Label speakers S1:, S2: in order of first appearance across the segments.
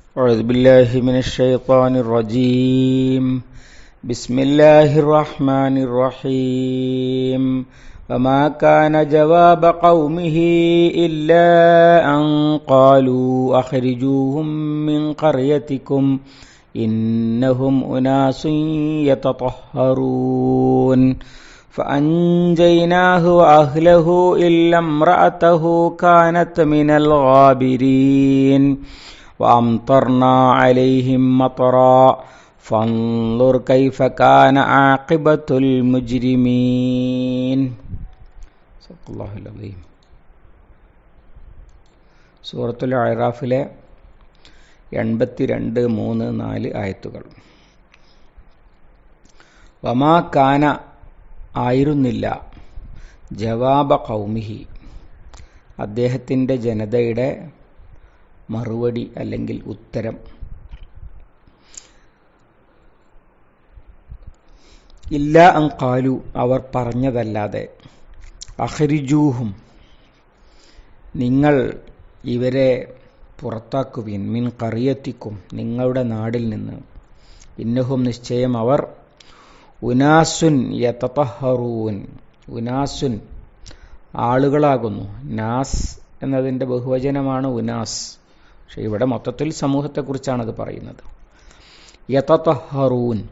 S1: أعوذ بالله من الشيطان الرجيم. بسم الله الرحمن الرحيم. وما كان جواب قومه إلا أن قالوا أخرجوهم من قريتكم إنهم أناس يتطهرون فأنجيناه وأهله إلا امرأته كانت من الغابرين وأمطرنا عليهم مطرا فانظر كيف كان عاقبة المجرمين. صدق الله العظيم. സൂറത്തുൽ അഅറാഫിലെ 82, 3, 4 ആയത്തുകൾ. വമാ കാന ആയിരുന്നില്ല ജവാബ ഖൗമിഹി അദ്ദേഹത്തിൻ്റെ ജനതയുടെ മറുപടി അല്ലെങ്കിൽ ഉത്തരം ഇല്ല അൻ ഖാലു അവർ പറഞ്ഞതല്ലാതെ അഖ്രിജൂഹും നിങ്ങൾ ഇവരെ പുറത്താക്കുവിൻ മിൻ ഖറിയത്തിക്കും നിങ്ങളുടെ നാടിൽ നിന്ന് ഇന്നഹും നിശ്ചയം അവർ ഉനാസുൻ യതതഹറൂൻ ഉനാസുൻ ആളുകളാകുന്നു. നാസ് എന്നതിൻ്റെ ബഹുവചനമാണ് ഉനാസ്. പക്ഷെ ഇവിടെ മൊത്തത്തിൽ സമൂഹത്തെക്കുറിച്ചാണ് അത് പറയുന്നത്. യതതഹറൂൻ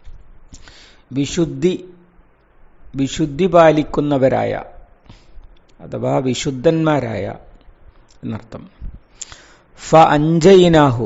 S1: വിശുദ്ധി പാലിക്കുന്നവരായ അഥവാ വിശുദ്ധന്മാരായ എന്നർത്ഥം. ഫഅൻജയ്നാഹു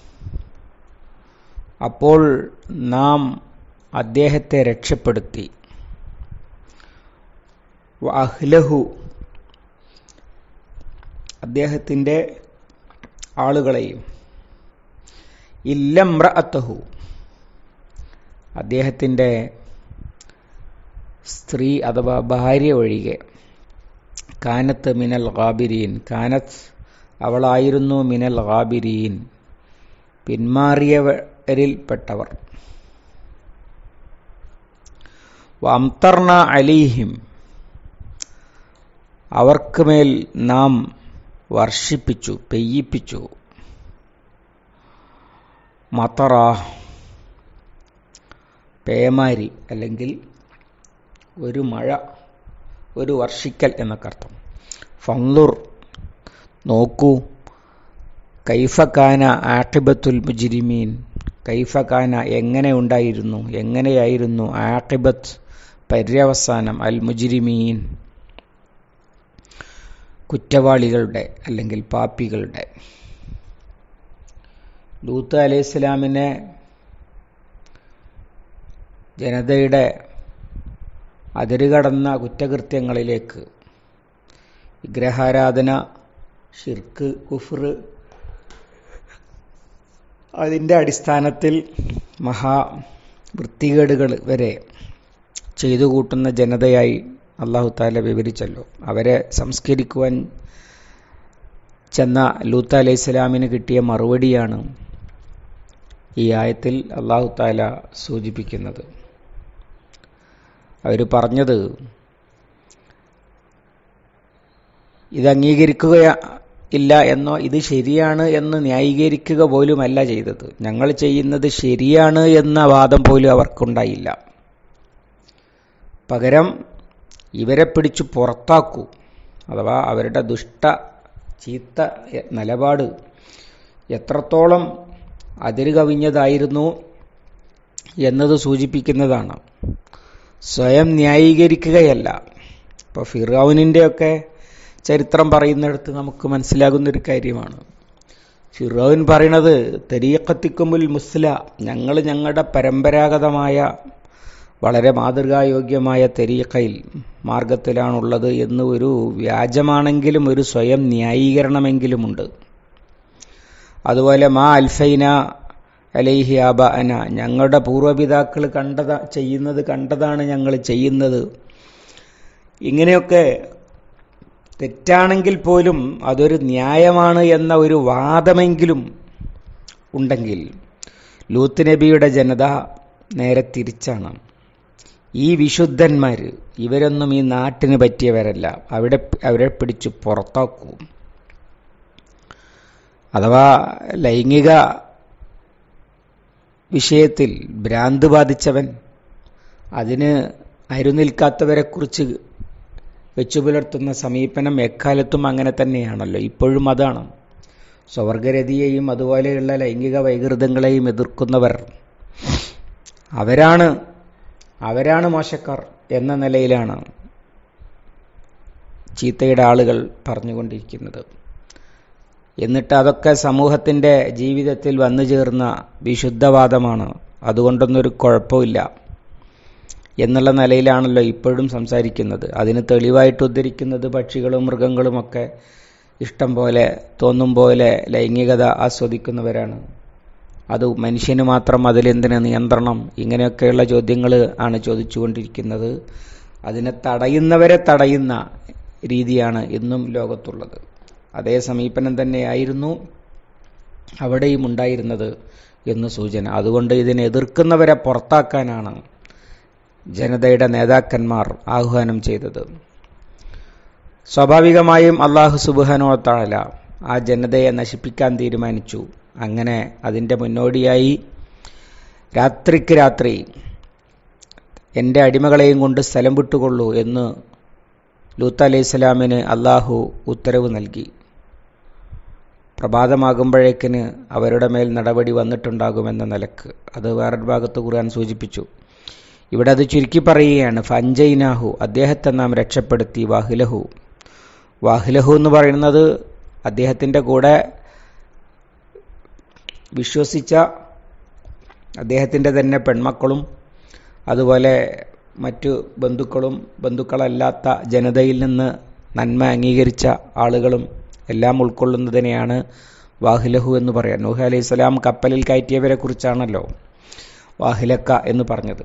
S1: അപ്പോൾ നാം അദ്ദേഹത്തെ രക്ഷപ്പെടുത്തി. വഅഹ്ലഹു അദ്ദേഹത്തിൻ്റെ ആളുകളെയും. ഇല്ലംറഅതഹു അദ്ദേഹത്തിൻ്റെ സ്ത്രീ അഥവാ ഭാര്യ ഒഴികെ. കാനത്ത് മിനൽ ഗാബിരീൻ കാനത്ത് അവളായിരുന്നു മിനൽ ഗാബിരീൻ പിന്മാറിയവരിൽപ്പെട്ടവർ. വഅംതർന അലൈഹിം അവർക്ക് മേൽ നാം വർഷിപ്പിച്ചു പെയ്യിപ്പിച്ചു. മതറ പേമാരി അല്ലെങ്കിൽ ഒരു മഴ, ഒരു വർഷിക്കൽ എന്നൊക്കെ അർത്ഥം. ഫൻളുർ നോക്കൂ, കൈഫകാന ആഖിബത്തുൽ മുജ്രിമീൻ കൈഫകാന എങ്ങനെയായിരുന്നു ആഖിബത്ത് പര്യവസാനം അൽ മുജ്രിമീൻ കുറ്റവാളികളുടെ അല്ലെങ്കിൽ പാപ്പികളുടെ. ലൂത്ത് അലൈഹിസ്സലാമിനെ ജനതയുടെ അതിരുകടന്ന കുറ്റകൃത്യങ്ങളിലേക്ക്, വിഗ്രഹാരാധന, ഷിർക്ക്, കുഫ്ർ, അതിൻ്റെ അടിസ്ഥാനത്തിൽ മഹാവൃത്തികേടുകൾ വരെ ചെയ്തു കൂട്ടുന്ന ജനതയായി അല്ലാഹു തആല വിവരിച്ചല്ലോ. അവരെ സംസ്കരിക്കുവാൻ ചെന്ന ലൂത്ത് അലൈഹിസ്സലാമിന് കിട്ടിയ മറുപടിയാണ് ഈ ആയത്തിൽ അല്ലാഹു തആല സൂചിപ്പിക്കുന്നത്. അവർ പറഞ്ഞത് ഇത് അംഗീകരിക്കുകയില്ല എന്നോ ഇത് ശരിയാണ് എന്ന് ന്യായീകരിക്കുക പോലുമല്ല ചെയ്തത്. ഞങ്ങൾ ചെയ്യുന്നത് ശരിയാണ് എന്ന വാദം പോലും അവർക്കുണ്ടായില്ല. പകരം ഇവരെ പിടിച്ചു പുറത്താക്കൂ അഥവാ അവരുടെ ചീത്ത നിലപാട് എത്രത്തോളം അതിര് കവിഞ്ഞതായിരുന്നു എന്നത് സൂചിപ്പിക്കുന്നതാണ്. സ്വയം ന്യായീകരിക്കുകയല്ല. ഇപ്പോൾ ഫിർഔനിൻ്റെയൊക്കെ ചരിത്രം പറയുന്നിടത്ത് നമുക്ക് മനസ്സിലാകുന്നൊരു കാര്യമാണ്. ഫിർഔൻ പറയണത് തരീഖത്തിക്കുമുൽ മുസ്ല ഞങ്ങൾ ഞങ്ങളുടെ പരമ്പരാഗതമായ വളരെ മാതൃകായോഗ്യമായ തരീഖയിൽ മാർഗത്തിലാണുള്ളത് എന്ന് ഒരു വ്യാജമാണെങ്കിലും ഒരു സ്വയം ന്യായീകരണമെങ്കിലുമുണ്ട്. അതുപോലെ മാ അൽഫൈന അലൈഹി ആബഅന ഞങ്ങളുടെ പൂർവ്വപിതാക്കൾ ചെയ്യുന്നത് കണ്ടതാണ് ഞങ്ങൾ ചെയ്യുന്നത്. ഇങ്ങനെയൊക്കെ തെറ്റാണെങ്കിൽ പോലും അതൊരു ന്യായമാണ് എന്ന ഒരു വാദമെങ്കിലും ഉണ്ടെങ്കിൽ ലൂത്ത് നബിയുടെ ജനത നേരെ തിരിച്ചാണ്. ഈ വിശുദ്ധന്മാർ ഇവരൊന്നും ഈ നാട്ടിന് പറ്റിയവരല്ല, അവരെ പിടിച്ച് പുറത്താക്കൂ അഥവാ ലൈംഗിക വിഷയത്തിൽ ഭ്രാന്ത് ബാധിച്ചവൻ, അതിന് അരുനിൽക്കാത്തവരെക്കുറിച്ച് വെച്ചുപുലർത്തുന്ന സമീപനം എക്കാലത്തും അങ്ങനെ തന്നെയാണല്ലോ, ഇപ്പോഴും അതാണ്. സ്വർഗരതിയെയും അതുപോലെയുള്ള ലൈംഗിക വൈകൃതങ്ങളെയും എതിർക്കുന്നവർ അവരാണ് മോശക്കാർ എന്ന നിലയിലാണ് ചീത്തയുടെ ആളുകൾ പറഞ്ഞുകൊണ്ടിരിക്കുന്നത്. എന്നിട്ട് അതൊക്കെ സമൂഹത്തിൻ്റെ ജീവിതത്തിൽ വന്നു ചേർന്ന വിശുദ്ധവാദമാണ്, അതുകൊണ്ടൊന്നൊരു കുഴപ്പമില്ല എന്നുള്ള നിലയിലാണല്ലോ ഇപ്പോഴും സംസാരിക്കുന്നത്. അതിന് തെളിവായിട്ട് ഉദ്ധരിക്കുന്നത് പക്ഷികളും മൃഗങ്ങളുമൊക്കെ ഇഷ്ടം പോലെ തോന്നും പോലെ ലൈംഗികത ആസ്വദിക്കുന്നവരാണ്. അത് മനുഷ്യന് മാത്രം അതിലെന്തിന് നിയന്ത്രണം? ഇങ്ങനെയൊക്കെയുള്ള ചോദ്യങ്ങൾ ആണ് ചോദിച്ചുകൊണ്ടിരിക്കുന്നത്. അതിനെ തടയുന്നവരെ തടയുന്ന രീതിയാണ് ഇന്നും ലോകത്തുള്ളത്. അതേ സമീപനം തന്നെയായിരുന്നു അവിടെയും ഉണ്ടായിരുന്നത് എന്ന് സൂചന. അതുകൊണ്ട് ഇതിനെ എതിർക്കുന്നവരെ പുറത്താക്കാനാണ് ജനതയുടെ നേതാക്കന്മാർ ആഹ്വാനം ചെയ്തത്. സ്വാഭാവികമായും അല്ലാഹു സുബ്ഹാനഹു വ തആല ആ ജനതയെ നശിപ്പിക്കാൻ തീരുമാനിച്ചു. അങ്ങനെ അതിൻ്റെ മുന്നോടിയായി രാത്രിക്ക് രാത്രി എൻ്റെ അടിമകളെയും കൊണ്ട് സ്ഥലം വിട്ടുകൊള്ളൂ എന്ന് ലൂത്ത് അലൈഹിസ്സലാമിന് അല്ലാഹു ഉത്തരവ് നൽകി. പ്രഭാതമാകുമ്പോഴേക്കിന് അവരുടെ മേൽ നടപടി വന്നിട്ടുണ്ടാകുമെന്ന നിലക്ക്. അത് വേറൊരു ഭാഗത്ത് ഖുർആൻ സൂചിപ്പിച്ചു. ഇവിടെ അത് ചുരുക്കി പറയുകയാണ്. ഫഅൻജയ്നാഹു, അദ്ദേഹത്തെ നാം രക്ഷപ്പെടുത്തി. വാഹിലഹു എന്ന് പറയുന്നത് അദ്ദേഹത്തിൻ്റെ കൂടെ വിശ്വസിച്ച അദ്ദേഹത്തിൻ്റെ തന്നെ പെൺമക്കളും അതുപോലെ മറ്റു ബന്ധുക്കളല്ലാത്ത ജനതയിൽ നിന്ന് നന്മ അംഗീകരിച്ച ആളുകളും എല്ലാം ഉൾക്കൊള്ളുന്നതിനെയാണ് വാഹിലഹു എന്ന് പറയാം. നൂഹ് അലൈഹിസ്സലാം കപ്പലിൽ കയറ്റിയവരെ കുറിച്ചാണല്ലോ വാഹിലക്ക എന്ന് പറഞ്ഞത്.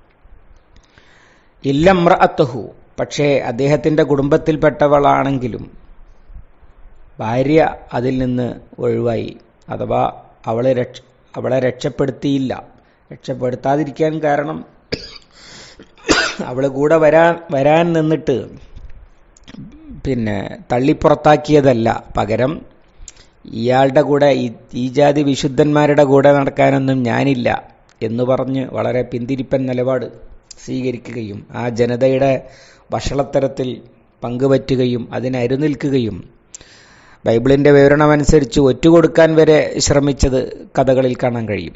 S1: ഇല്ലംറഅത്തഹു, പക്ഷേ അദ്ദേഹത്തിൻ്റെ കുടുംബത്തിൽപ്പെട്ടവളാണെങ്കിലും ഭാര്യ അതിൽ നിന്ന് ഒഴിവായി, അഥവാ അവളെ രക്ഷപ്പെടുത്തിയില്ല. രക്ഷപ്പെടുത്താതിരിക്കാൻ കാരണം അവൾ കൂടെ വരാൻ നിന്നിട്ട് തള്ളിപ്പുറത്താക്കിയതല്ല, പകരം ഇയാളുടെ കൂടെ ഈ ജാതി വിശുദ്ധന്മാരുടെ കൂടെ നടക്കാനൊന്നും ഞാനില്ല എന്ന് പറഞ്ഞ് വളരെ പിന്തിരിപ്പൻ നിലപാട് സ്വീകരിക്കുകയും ആ ജനതയുടെ വഷളത്തരത്തിൽ പങ്കുപറ്റുകയും അതിനരുനിൽക്കുകയും ബൈബിളിൻ്റെ വിവരണമനുസരിച്ച് ഒറ്റുകൊടുക്കാൻ വരെ ശ്രമിച്ചത് കഥകളിൽ കാണാൻ കഴിയും.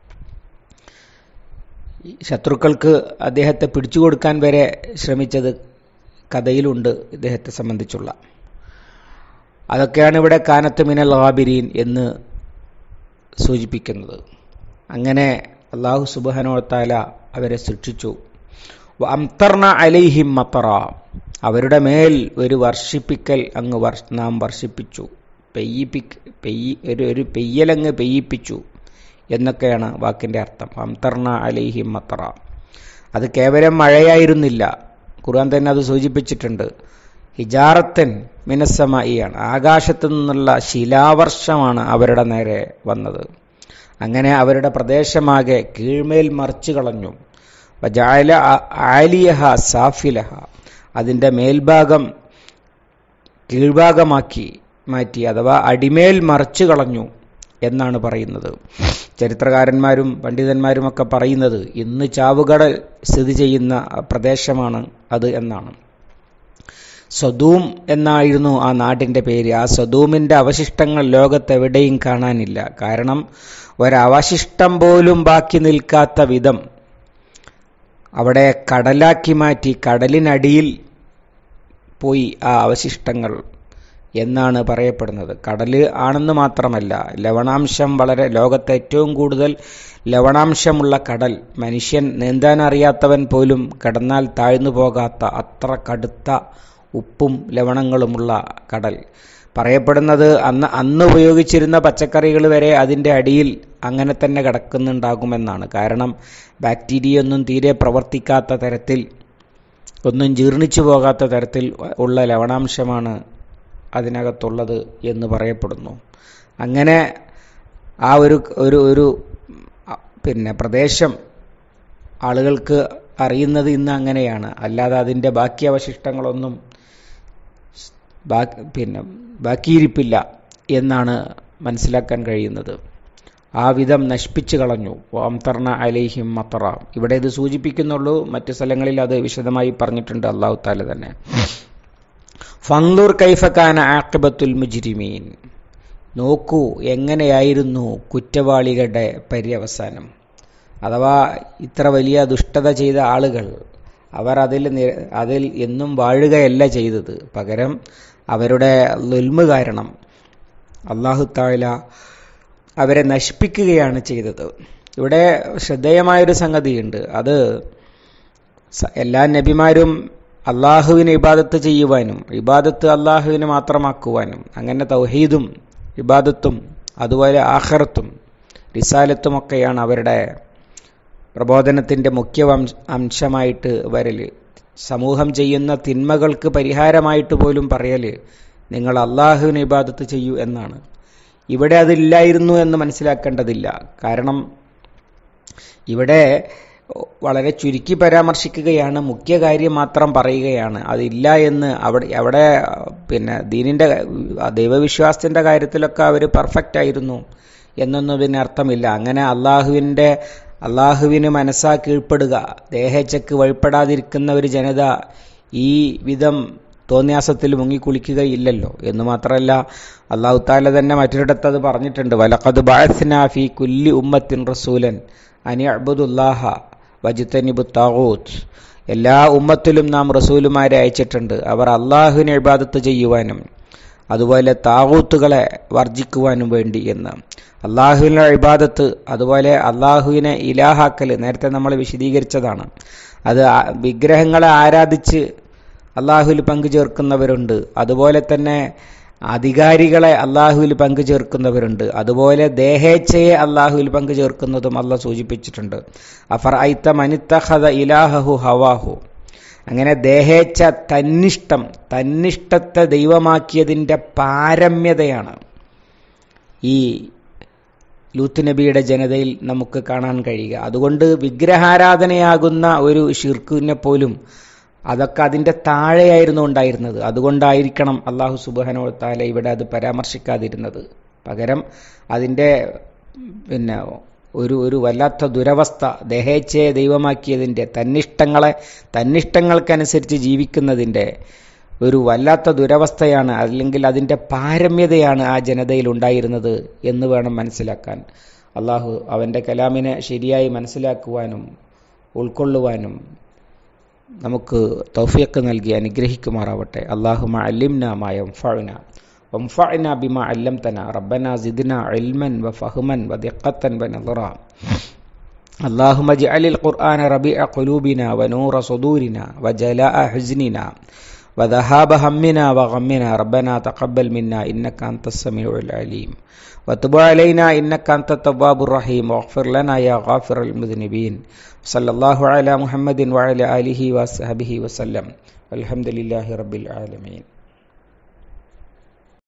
S1: ശത്രുക്കൾക്ക് അദ്ദേഹത്തെ പിടിച്ചുകൊടുക്കാൻ വരെ ശ്രമിച്ചത് കഥയിലുണ്ട് ഇദ്ദേഹത്തെ സംബന്ധിച്ചുള്ള. അതൊക്കെയാണ് ഇവിടെ കാനത്ത് മിനൽ ഗാബിരീൻ എന്ന് സൂചിപ്പിക്കുന്നത്. അങ്ങനെ അല്ലാഹു സുബ്ഹാനഹു വ തആല അവരെ ശിക്ഷിച്ചു. വഅംതർന അലൈഹിം മതറ, അവരുടെ മേൽ ഒരു വർഷിപ്പിക്കൽ നാം വർഷിപ്പിച്ചു. ഒരു പെയ്യലങ്ങ് പെയ്യിപ്പിച്ചു എന്നൊക്കെയാണ് വാക്കിൻ്റെ അർത്ഥം. അംതർന അലൈഹിം മതറ, അത് കേവലം മഴയായിരുന്നില്ല. ഖുർആൻ തന്നെ അത് സൂചിപ്പിച്ചിട്ടുണ്ട്. ഹിജാറത്തൻ മിനസ്സമായിയാണ്, ആകാശത്തു നിന്നുള്ള ശിലാവർഷമാണ് അവരുടെ നേരെ വന്നത്. അങ്ങനെ അവരുടെ പ്രദേശമാകെ കീഴ്മേൽ മറിച്ചു കളഞ്ഞു. വജഅല ആലിയഹ സാഫിലഹ, അതിൻ്റെ മേൽഭാഗം കീഴ്ഭാഗമാക്കി മാറ്റി, അഥവാ അടിമേൽ മറിച്ചു കളഞ്ഞു എന്നാണ് പറയുന്നത്. ചരിത്രകാരന്മാരും പണ്ഡിതന്മാരുമൊക്കെ പറയുന്നത് ഇന്ന് ചാവുകടൽ സ്ഥിതി ചെയ്യുന്ന പ്രദേശമാണ് അത് എന്നാണ്. സദൂം എന്നായിരുന്നു ആ നാടിൻ്റെ പേര്. ആ സദൂമിൻ്റെ അവശിഷ്ടങ്ങൾ ലോകത്തെവിടെയും കാണാനില്ല. കാരണം ഒരവശിഷ്ടം പോലും ബാക്കി നിൽക്കാത്ത വിധം അവിടെ കടലാക്കി മാറ്റി, കടലിനടിയിൽ പോയി ആ അവശിഷ്ടങ്ങൾ എന്നാണ് പറയപ്പെടുന്നത്. കടൽ ആണെന്ന് മാത്രമല്ല, ലവണാംശം വളരെ, ലോകത്തെ ഏറ്റവും കൂടുതൽ ലവണാംശമുള്ള കടൽ, മനുഷ്യൻ നീന്താൻ അറിയാത്തവൻ പോലും കടന്നാൽ താഴ്ന്നു പോകാത്ത അത്ര കടുത്ത ഉപ്പും ലവണങ്ങളുമുള്ള കടൽ. പറയപ്പെടുന്നത് അന്ന് ഉപയോഗിച്ചിരുന്ന പച്ചക്കറികൾ വരെ അതിൻ്റെ അടിയിൽ അങ്ങനെ തന്നെ കിടക്കുന്നുണ്ടാകുമെന്നാണ്. കാരണം ബാക്ടീരിയ ഒന്നും തീരെ പ്രവർത്തിക്കാത്ത തരത്തിൽ, ഒന്നും ജീർണിച്ചു പോകാത്ത തരത്തിൽ ഉള്ള ലവണാംശമാണ് അതിനകത്തുള്ളത് എന്ന് പറയപ്പെടുന്നു. അങ്ങനെ ആ ഒരു പ്രദേശം ആളുകൾക്ക് അറിയുന്നത് ഇന്ന് അങ്ങനെയാണ്. അല്ലാതെ അതിൻ്റെ ബാക്കി അവശിഷ്ടങ്ങളൊന്നും ബാക്കിയിരിപ്പില്ല എന്നാണ് മനസ്സിലാക്കാൻ കഴിയുന്നത്. ആ വിധം നശിപ്പിച്ചു കളഞ്ഞു. അംതർന അലൈഹിം മത്തറ. ഇവിടെ ഇത് സൂചിപ്പിക്കുന്നുള്ളൂ, മറ്റു സ്ഥലങ്ങളിൽ അത് വിശദമായി പറഞ്ഞിട്ടുണ്ട് അല്ലാഹു തആല തന്നെ. ഫൻദുർ കൈഫ കാന ആഖിബത്തുൽ മുജ്രിമീൻ. നോക്കൂ എങ്ങനെയായിരുന്നു കുറ്റവാളികളുടെ പര്യവസാനം. അഥവാ ഇത്ര വലിയ ദുഷ്ടത ചെയ്ത ആളുകൾ അവർ അതിൽ എന്നും വാഴുകയല്ല ചെയ്തത്. പകരം അവരുടെ ളുൽമ് കാരണം അല്ലാഹു തആല അവരെ നശിപ്പിക്കുകയാണ് ചെയ്തത്. ഇവിടെ ശ്രദ്ധേയമായൊരു സംഗതിയുണ്ട്. അത് എല്ലാ നബിമാരും അള്ളാഹുവിന് ഇബാദത്ത് ചെയ്യുവാനും ഇബാദത്ത് അള്ളാഹുവിന് മാത്രമാക്കുവാനും അങ്ങനെ തൗഹീദും ഇബാദത്തും അതുപോലെ ആഖിറത്തും റിസാലത്തുമൊക്കെയാണ് അവരുടെ പ്രബോധനത്തിൻ്റെ മുഖ്യ അംശമായിട്ട് വരൽ. സമൂഹം ചെയ്യുന്ന തിന്മകൾക്ക് പരിഹാരമായിട്ട് പോലും പറയൽ നിങ്ങൾ അള്ളാഹുവിന് ഇബാദത്ത് ചെയ്യൂ എന്നാണ്. ഇവിടെ അതില്ലായിരുന്നു എന്ന് മനസ്സിലാക്കേണ്ടതില്ല. കാരണം ഇവിടെ വളരെ ചുരുക്കി പരാമർശിക്കുകയാണ്, മുഖ്യ കാര്യം മാത്രം പറയുകയാണ്. അതില്ല എന്ന് അവിടെ പിന്നെ ദീനിൻ്റെ ദൈവവിശ്വാസത്തിൻ്റെ കാര്യത്തിലൊക്കെ അവർ പെർഫെക്റ്റ് ആയിരുന്നു എന്നൊന്നും അർത്ഥമില്ല. അങ്ങനെ അള്ളാഹുവിന് മനസ്സാ കീഴ്പ്പെടുക, ദേഹച്ചക്ക് വഴിപ്പെടാതിരിക്കുന്ന ഒരു ജനത ഈ വിധം തോന്നിയാസത്തിൽ മുങ്ങിക്കുളിക്കുകയില്ലല്ലോ. എന്ന് മാത്രമല്ല അല്ലാഹു തആല തന്നെ മറ്റൊരിടത്ത് അത് പറഞ്ഞിട്ടുണ്ട്. വലഖദ് ബഅസ്നാ ഫീ കുല്ലി ഉമ്മത്തിൻ റസൂലൻ അൻ യഅ്ബുദുല്ലാഹ വജ്തനിബുത് താഗൂത്ത്. എല്ലാ ഉമ്മത്തിലും നാം റസൂലുമാരെ അയച്ചിട്ടുണ്ട്. അവർ അള്ളാഹുവിനെ ഇബാദത്ത് ചെയ്യുവാനും അതുപോലെ താഗൂത്തുകളെ വർജിക്കുവാനും വേണ്ടി എന്ന്. അള്ളാഹുവിനെ ഇബാദത്ത് അതുപോലെ അള്ളാഹുവിനെ ഇലാഹാക്കൽ നേരത്തെ നമ്മൾ വിശദീകരിച്ചതാണ്. അത് വിഗ്രഹങ്ങളെ ആരാധിച്ച് അള്ളാഹുവിൽ പങ്കു ചേർക്കുന്നവരുണ്ട്. അതുപോലെ തന്നെ അധികാരികളെ അള്ളാഹുവിൽ പങ്കു ചേർക്കുന്നവരുണ്ട്. അതുപോലെ ദേഹേച്ഛയെ അള്ളാഹുവിൽ പങ്കു ചേർക്കുന്നതും അള്ളാഹ് സൂചിപ്പിച്ചിട്ടുണ്ട്. അഫറഅയ്ത മനിത്തഖദ ഇലാഹഹു ഹവാഹു. അങ്ങനെ ദേഹേച്ഛ തന്നിഷ്ടത്തെ ദൈവമാക്കിയതിൻ്റെ പാരമ്യതയാണ് ഈ ലൂത്ത് നബിയുടെ ജനതയിൽ നമുക്ക് കാണാൻ കഴിയുക. അതുകൊണ്ട് വിഗ്രഹാരാധനയാകുന്ന ഒരു ശിർക്കിനെ പോലും അതൊക്കെ അതിൻ്റെ താഴെയായിരുന്നു ഉണ്ടായിരുന്നത്. അതുകൊണ്ടായിരിക്കണം അല്ലാഹു സുബ്ഹാനഹു വ തആല ഇവിടെ അത് പരാമർശിക്കാതിരുന്നത്. പകരം അതിൻ്റെ ഒരു വല്ലാത്ത ദുരവസ്ഥ, ദേഹേച്ഛയെ ദൈവമാക്കിയതിൻ്റെ, തന്നിഷ്ടങ്ങൾക്കനുസരിച്ച് ജീവിക്കുന്നതിൻ്റെ ഒരു വല്ലാത്ത ദുരവസ്ഥയാണ്, അല്ലെങ്കിൽ അതിൻ്റെ പാരമ്യതയാണ് ആ ജനതയിൽ ഉണ്ടായിരുന്നത് എന്ന് വേണം മനസ്സിലാക്കാൻ. അള്ളാഹു അവൻ്റെ കലാമിനെ ശരിയായി മനസ്സിലാക്കുവാനും ഉൾക്കൊള്ളുവാനും നമുക്ക് തൗഫീഖ് നൽകി അനുഗ്രഹിക്കുമാറാവട്ടെ. അല്ലാഹുമ്മ അല്ലിംനാ മാ യൻഫഉനാ വൻഫഅനാ ബിമാ അല്ലംതനാ റബ്ബനാ സിദ്നാ ഇൽമൻ വഫഹ്മൻ വദിഖ്ഖത്തൻ വനദറാ. അല്ലാഹുമ്മ ഇജ്അലിൽ ഖുർആന റബീഅ ഖുലൂബിനാ വനൂറ സുദൂരിനാ വജലാഅ ഹുസ്നിനാ وذهاب همنا وغمنا ربنا تقبل منا إنك أنت السميع العليم وتب علينا إنك أنت التواب الرحيم واغفر لنا يا غافر المذنبين. صلى الله على محمد وعلى آله وصحبه وسلم والحمد لله رب العالمين.